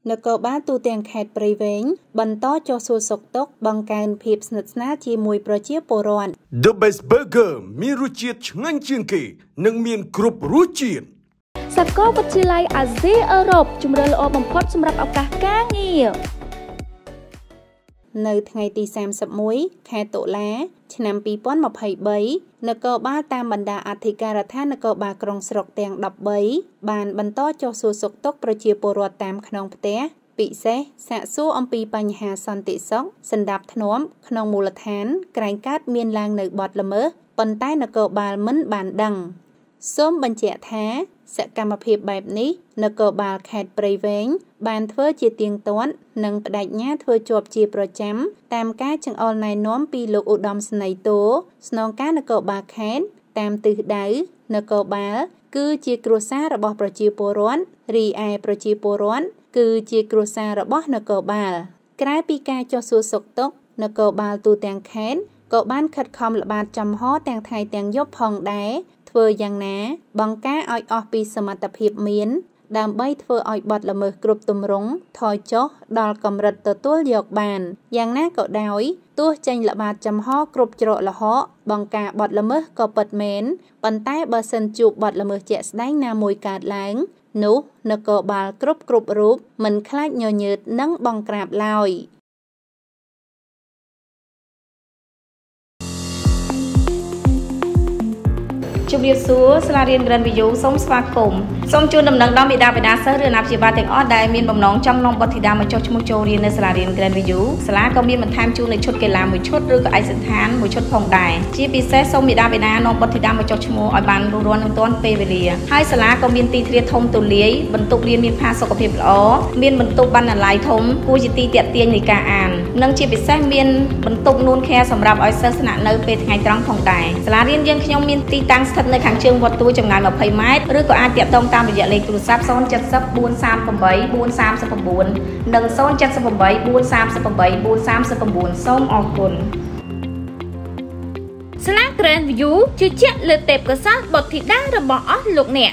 นกบ้านตูเตียงแขกปริเวณบรรโตโจสูสกตกบังการเพียบสนิทนาจีมวยประเจียโปรอน The Best Burger มีรสชาติงันเชียงกีนังมีนกรุบรสชาติสักก็วิทยาลัยอาเซียนยุโรปจุ่มเรือละอบังพดสำหรับโอกาสการเงียบในថ្ងៃទី31 ខែតុលាឆ្នាំ2023នគរបាលតាមបណ្ដាអធិការដ្ឋាននគរបាលក្រុងស្រុកទាំង13បានបន្តចុះសួរសុខទុក្ខប្រជាពលរដ្ឋតាមក្នុងផ្ទះពិសេសសាកសួរអំពីបញ្ហាសន្តិសុខសណ្ដាប់ធ្នាប់ក្នុងមូលដ្ឋានក្រែងកើតមានឡើងនៅបទល្មើសប៉ុន្តែនគរបាលមិនបានដឹងសូមបញ្ជាក់ថាសកម្មភាពបែបនេះនគរបាលខេត្តព្រៃវែងបានធ្វើជាទៀងទាត់និងបដិញ្ញាធ្វើជាប់ជាប្រចាំតាមការចង្អុលណែនាំពីលោកឧត្តមសេនីយ៍តូស្នងការនគរបាលខេត្តតាមទិសដៅនគរបាលគឺជាគ្រួសាររបស់ប្រជាពលរដ្ឋរីឯប្រជាពលរដ្ឋគឺជាគ្រួសាររបស់នគរបាលក្រៅពីការចុះសួរសុខទុក្ខនគរបាលទូទាំងខេត្តក៏បានខិតខំល្បាតចំហទាំងថ្ងៃទាំងយប់ផងដែរធ្វើយ៉ាងណាបង្ការឲ្យអស់ពីសមត្ថភាពមានដើម្បីធ្វើឲ្យបទល្មើសគ្រប់ទម្រង់ថយចុះដល់កម្រិតទទួលយកបានយ៉ាងណាក៏ដោយទោះចេញល្បាតចំហគ្រប់ច្រកល្ហកបង្ការបទល្មើសក៏ពិតមែនប៉ុន្តែបើសិនជួបបទល្មើសជាក់ស្ដែងណាមួយកើតឡើងនោះនគរបាលគ្រប់រូបមិនខ្លាចញញើតនិងបង្ក្រាបឡើយជម្រាបសួរសាលារៀន Grand View សូមស្វាគមន៍សូមជូនដំណឹងដល់មេដាបេដាសិស្សឬអាណាព្យាបាលទាំងអស់ដែលមានបំណងចង់នាំបុត្រធីតាមកចុះឈ្មោះចូលរៀននៅសាលារៀន Grand View សាលាក៏មានបន្ថែមជូននូវឈុតកីឡាមួយឈុតឬក៏ឯកសណ្ឋានមួយឈុតផងដែរជាពិសេសសូមមេដាបេដានាំបុត្រធីតាមកចុះឈ្មោះឲ្យបានរួសរាន់និងទាន់ពេលវេលាហើយសាលាក៏មានទីធ្លាធំទូលាយបន្ទប់រៀនមានផាសុកភាពល្អមានបន្ទប់បណ្ណាល័យធំគួរជាទីទាក់ទាញនៃការអាននិងជាពិសេសមានបន្ទប់នួនខែសម្រាប់ឲ្យសិស្សស្នាក់នៅពេលថ្ងៃត្រង់ផងដែរសាលារៀនយើងខ្ញុំមានទីតាំងស្ថិតនៅខាងជើងវត្តចម្ងាយ20ម៉ែត្រឬក៏អាចទាក់ទងតាមរយៈលេខទូរស័ព្ទ070 438 439និង078 438 439សូមអរគុណសាលា Grand View ជឿជាក់លើទេពកោសល្យបុត្រធីតារបស់អស់លោកអ្នក